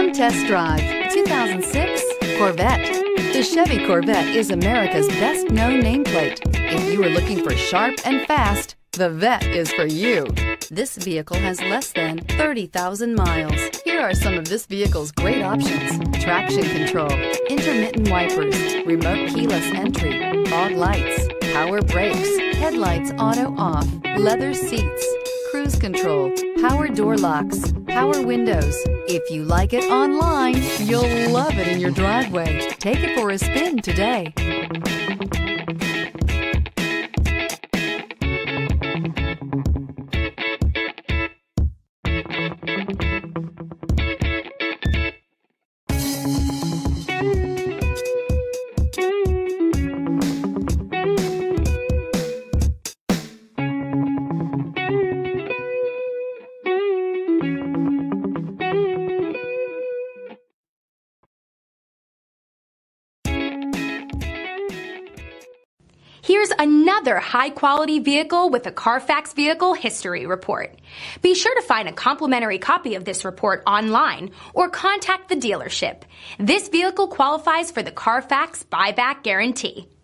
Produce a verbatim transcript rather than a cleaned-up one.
Come test drive two thousand six Corvette. The Chevy Corvette is America's best-known nameplate. If you are looking for sharp and fast, the Vette is for you. This vehicle has less than thirty thousand miles. Here are some of this vehicle's great options: traction control, intermittent wipers, remote keyless entry, fog lights, power brakes, headlights auto off, leather seats, cruise control, power door locks, power windows. If you like it online, you'll love it in your driveway. Take it for a spin today. Here's another high-quality vehicle with a Carfax Vehicle History Report. Be sure to find a complimentary copy of this report online or contact the dealership. This vehicle qualifies for the Carfax Buyback Guarantee.